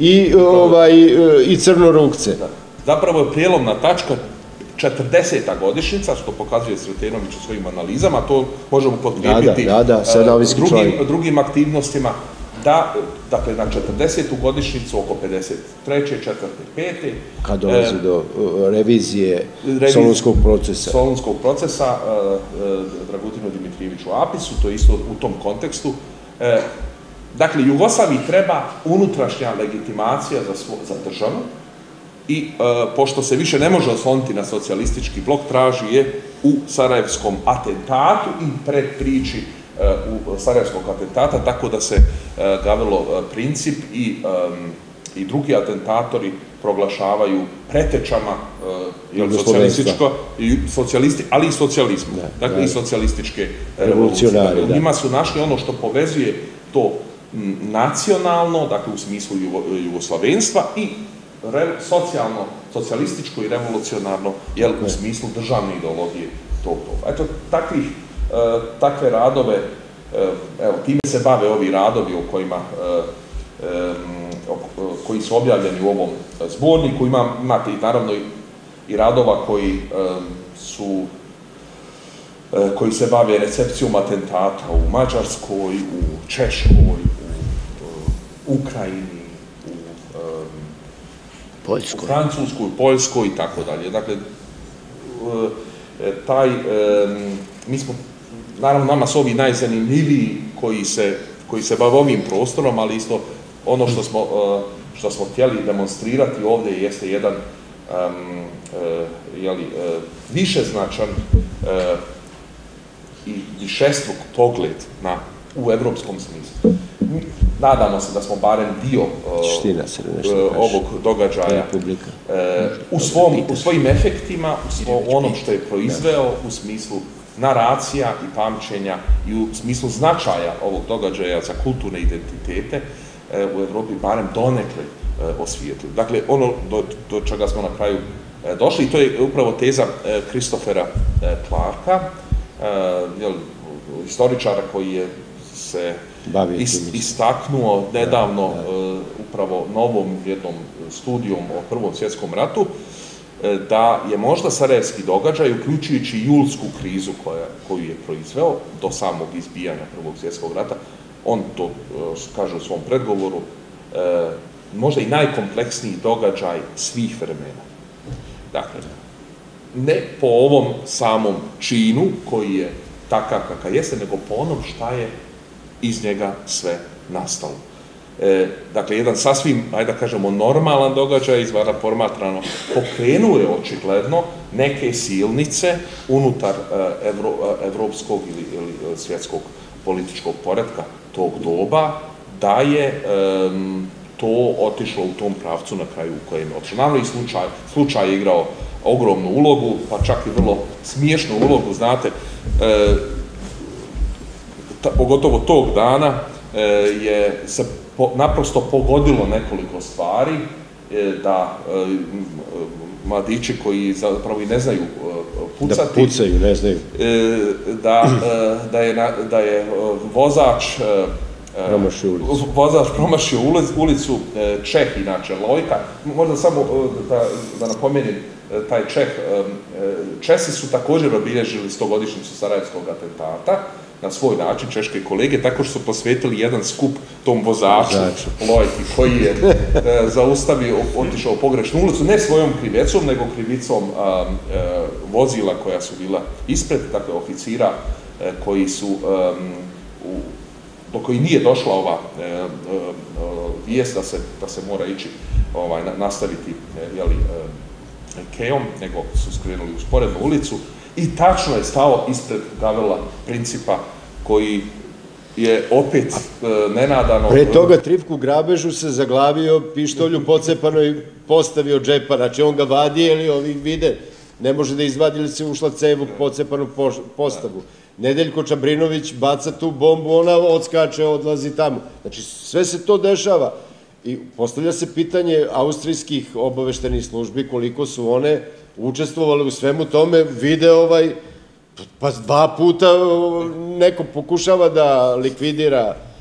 i, ovaj, i crnorukce. Zapravo je prijelomna tačka četrdeseta godišnjica, što pokazuje Sretenović u svojim analizama, to možemo potkrijepiti da, da, da, drugim, drugim aktivnostima, da, dakle, na četrdesetu godišnjicu, oko pedeset treće, četvrte, pete kad dolazi e, do revizije, revizije Solunskog procesa. Solunskog procesa, e, e, Dragutinu Dimitrijeviću Apisu, to je isto u tom kontekstu. E, dakle, Jugoslaviji treba unutrašnja legitimacija za, svo, za državu, i e, pošto se više ne može osloniti na socijalistički blok, traži je u sarajevskom atentatu i pred priči e, u sarajevskog atentata, tako da se e, Gavrilo Princip i, e, i drugi atentatori proglašavaju pretečama e, socijalističko, i socijalisti, ali i socijalizmu, da, dakle da, i socijalističke revolucije. Da. Njima su našli ono što povezuje to nacionalno, dakle u smislu jugoslavenstva, i Re, socijalno, socijalističko i revolucionarno, jel, u smislu državne ideologije tog toga. Eto, takvih, e, takve radove, e, evo, time se bave ovi radovi o kojima, e, e, koji su objavljeni u ovom zborniku. Ima, imate i naravno i, i radova koji e, su, e, koji se bave recepcijom atentata u Mađarskoj, u Češkoj, u, u Ukrajini, Poljskoj. U Francuskoj, Poljskoj i tako dalje. Dakle, taj, mi smo, naravno, nama su ovi najzanimljiviji koji se, koji se bave ovim prostorom, ali isto ono što smo, što smo htjeli demonstrirati ovdje jeste jedan um, jeli, višeznačan uh, i višestruk pogled na, u evropskom smislu. Nadamo se da smo barem dio uh, ovog događaja uh, u, svom, u svojim efektima, u svo, onom što je proizveo, u smislu naracija i pamćenja i u smislu značaja ovog događaja za kulturne identitete uh, u Evropi barem donekle uh, osvijetili. Dakle, ono do, do čega smo na kraju uh, došli, i to je upravo teza uh, Christophera uh, Clarka, uh, jel, historičara koji je se ist, istaknuo nedavno da, da. Uh, upravo novom jednom studijom o Prvom svjetskom ratu, uh, da je možda sarajevski događaj, uključujući julsku krizu koja, koju je proizveo do samog izbijanja Prvog svjetskog rata, on to uh, kaže u svom predgovoru, uh, možda i najkompleksniji događaj svih vremena. Dakle, ne po ovom samom činu koji je takav kakav jeste, nego po onom šta je iz njega sve nastalo. E, dakle, jedan sasvim, ajde da kažemo, normalan događaj, izvana promatrano, pokrenuo je očigledno neke silnice unutar e, evro, evropskog ili, ili svjetskog političkog poretka tog doba, da je e, to otišlo u tom pravcu na kraju u kojem je otišlo. Naravno i slučaj, slučaj je igrao ogromnu ulogu, pa čak i vrlo smiješnu ulogu, znate, e, ta, pogotovo tog dana e, je se po, naprosto pogodilo nekoliko stvari, e, da e, mladići koji zapravo i ne znaju e, pucati, da pucaju, ne znaju, e, da, e, da, je, na, da je vozač e, promašio ulicu. Vozač promašio ulicu, Čeh, inače Lojka. Možda samo da, da napomenem, taj Čeh, Česi su također obilježili stogodišnjicu sarajevskog atentata na svoj način, češke kolege, tako što su posvetili jedan skup tom vozaču Lojki, koji je zaustavio, otišao u pogrešnu ulicu, ne svojom krivicom, nego krivicom a, a, vozila koja su bila ispred, dakle oficira a, koji su a, u do koji nije došla ova e, e, vijest da se, da se mora ići ovaj, nastaviti e, jeli, e, kejom, nego su skrenuli u sporednu ulicu i tačno je stao ispred Gavrila Principa koji je opet e, nenadano... Pre toga Trifku Grabežu se zaglavio, pištolju pocepano i postavio džepa, znači on ga vadi ili ovi vide, ne može da izvadi ili se ušla cevu pocepanu postavu. Nedeljko Čabrinović baca tu bombu, ona odskače, odlazi tamo. Znači, sve se to dešava. I postavlja se pitanje austrijskih obaveštenih službi koliko su one učestvovali u svemu tome, vide ovaj, pa dva puta neko pokušava da likvidira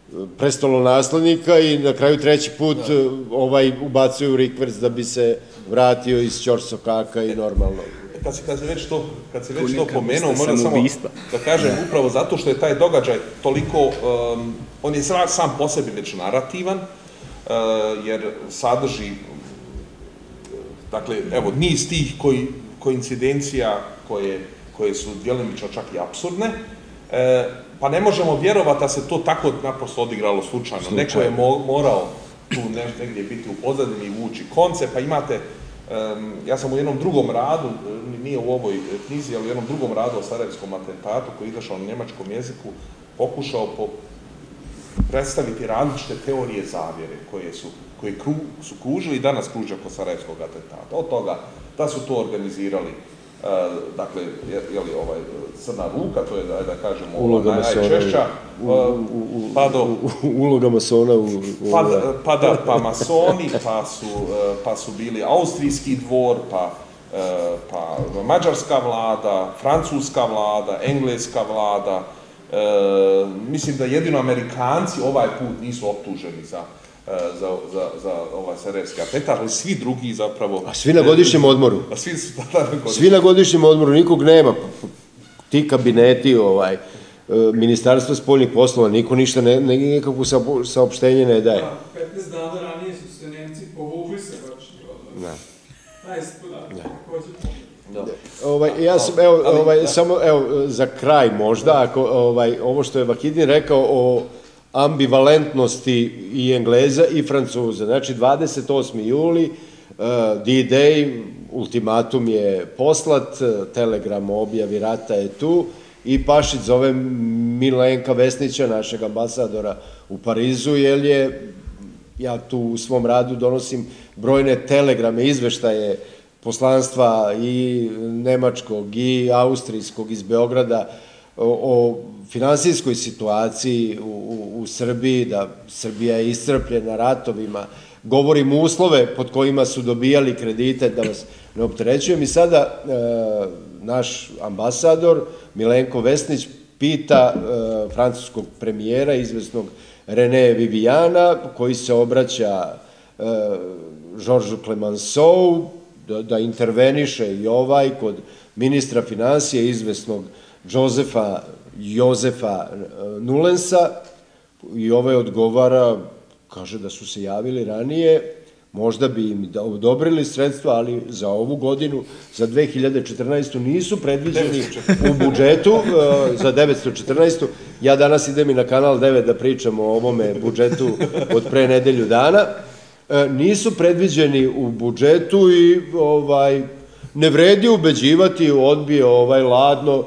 prestolonaslednika i na kraju treći put ovaj ubacuju rikverc da bi se vratio iz ćorsokaka i normalno. Kad si, kad si već to, kad si već to pomenuo, moram samo da kažem, upravo zato što je taj događaj toliko, um, on je sam po sebi već narativan, uh, jer sadrži, dakle, evo, niz tih koji, koincidencija koje, koje su djelimično čak i apsurdne, uh, pa ne možemo vjerovati da se to tako naprosto odigralo slučajno. Slučaj. Neko je mo morao tu negdje biti u pozadini i vući konce, pa imate, um, ja sam u jednom drugom radu, nije u ovoj knjizi, ali u jednom drugom radu o Sarajevskom atentatu koji je izašao na njemačkom jeziku, pokušao po predstaviti različite teorije zavjere koje su, koje kru, su kružili i danas kruže oko Sarajevskog atentata. Od toga da su to organizirali, uh, dakle, je, je li ovaj Crna ruka, to je da, da kažemo uloga najčešća, uh, pa do... Uloga masona u... Pa, pa da, pa masoni, pa su, uh, pa su bili austrijski dvor, pa pa mađarska vlada, francuska vlada, engleska vlada, e, mislim da jedino Amerikanci ovaj put nisu optuženi za, za, za, za ovaj sarajevski atentat, ali svi drugi zapravo... A svi na godišnjem odmoru. A svi su tada na godišnjem. Svi na godišnjem odmoru, nikog nema. Ti kabineti, ovaj, Ministarstvo spoljnih poslova, niko ništa, ne, ne, nikakvu saopštenje ne daje. petnaest dana ranije su se Nemci povukli sa godišnjeg odmora. Ovaj, ja sam, evo, ovaj, samo, evo, za kraj možda, ako, ovaj, ovo što je Vahidin rekao o ambivalentnosti i Engleza i Francuza. Znači, dvadeset osmi juli, D-Day, ultimatum je poslat, telegram o objavi rata je tu i Pašić zove Milenka Vesnića, našeg ambasadora u Parizu, jer je, ja tu u svom radu donosim brojne telegrame, izveštaje poslanstva i nemačkog i austrijskog iz Beograda o, o finansijskoj situaciji u, u, u Srbiji, da Srbija je iscrpljena ratovima. Govorim uslove pod kojima su dobijali kredite, da vas ne opterećujem. I sada e, naš ambasador Milenko Vesnić pita e, francuskog premijera, izvesnog René Viviana, koji se obraća e, Georgesu Clemenceau, da, da interveniše i ovaj kod ministra financije, izvesnog Jozefa, Jozefa Nulensa, i ovaj odgovara, kaže da su se javili ranije, možda bi im odobrili sredstva, ali za ovu godinu, za dve hiljade četrnaestu nisu predviđeni u budžetu, za devetsto četrnaestu. Ja danas idem i na Kanal devet da pričam o ovome budžetu od pre nedelju dana. Nisu predviđeni u budžetu i ovaj, ne vredi ubeđivati, odbije ovaj ladno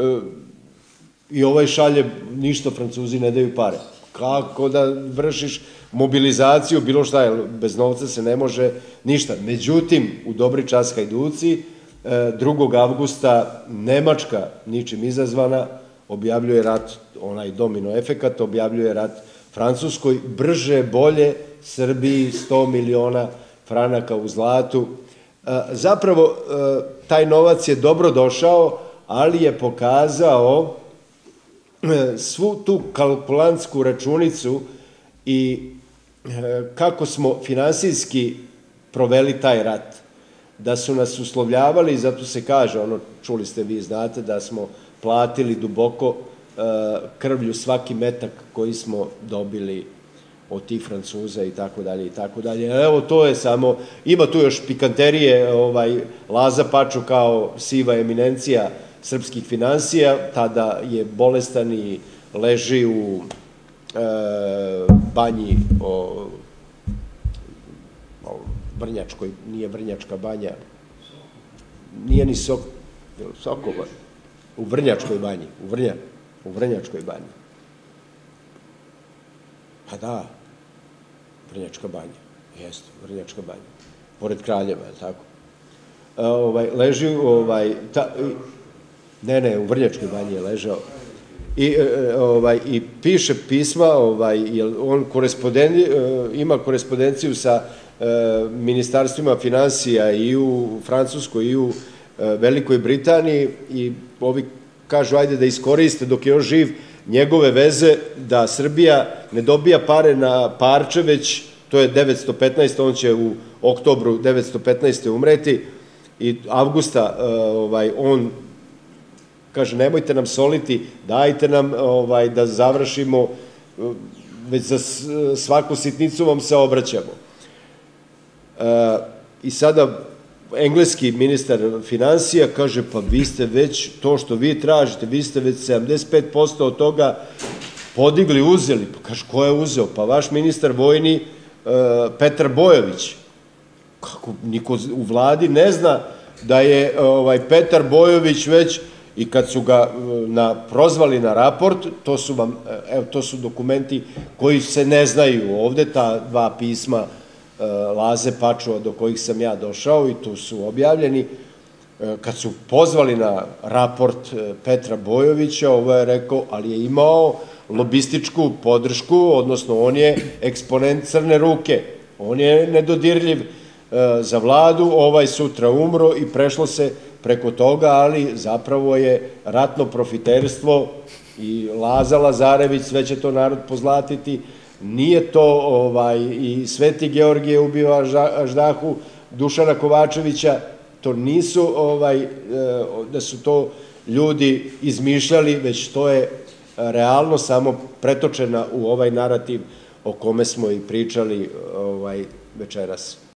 i ovaj šalje, ništa, Francuzi ne daju pare. Kako da vršiš mobilizaciju, bilo šta je, bez novca se ne može ništa. Međutim, u dobri čas Hajduci, drugog avgusta Nemačka, ničim izazvana, objavljuje rat, onaj domino efekat, objavljuje rat Francuskoj, brže, bolje, Srbiji sto miliona franaka u zlatu. Zapravo, taj novac je dobro došao, ali je pokazao svu tu kalkulantsku računicu i kako smo finansijski proveli taj rat. Da su nas uslovljavali, zato se kaže, ono, čuli ste, vi znate, da smo platili duboko krvlju svaki metak koji smo dobili od tih Francuza i tako dalje i tako dalje. Evo, to je samo, ima tu još pikanterije, ovaj, Laza Paču kao siva eminencija srpskih finansija, tada je bolestan i leži u e, banji o, o Vrnjačkoj, nije Vrnjačka banja, nije ni Sok, Sokova, u Vrnjačkoj banji, u, Vrnja, u Vrnjačkoj banji. Pa da, Vrnjačka banja, jeste, Vrnjačka banja, pored Kraljeva, je li tako? E, ovaj, leži, ovaj, ta, ne, ne, u Vrnjačkoj banji je ležao. I, ovaj, i piše pisma, ovaj, jer on koresponden, ima korespondenciju sa e, ministarstvima financija i u Francuskoj i u e, Velikoj Britaniji i ovi kažu, ajde da iskoriste dok je još živ, njegove veze da Srbija ne dobija pare na parče, već to je devetsto petnaeste. on će u oktobru devetsto petnaeste. umreti i avgusta on kaže nemojte nam soliti, dajte nam da završimo, već za svaku sitnicu vam se obraćamo. I sada engleski ministar finansija kaže pa vi ste već to što vi tražite, vi ste već sedamdeset pet posto od toga podigli, uzeli. Pa kaže ko je uzeo? Pa vaš ministar vojni Petar Bojović. Kako niko u vladi ne zna da je Petar Bojović već, i kad su ga prozvali na raport, to su vam, evo to su dokumenti koji se ne znaju ovde, ta dva pisma Laze Pačova do kojih sam ja došao i tu su objavljeni. Kad su pozvali na raport Petra Bojovića, ovo je rekao, ali je imao lobističku podršku, odnosno on je eksponent Crne ruke, on je nedodirljiv za vladu, ovaj sutra umro i prešlo se preko toga, ali zapravo je ratno profiterstvo i Laza Lazarević, sve će to narod pozlatiti, nije to i Sveti Georgije ubio Aždahu, Dušana Kovačevića, to nisu da su to ljudi izmišljali, već to je realno samo pretočena u ovaj narativ o kome smo i pričali večeras.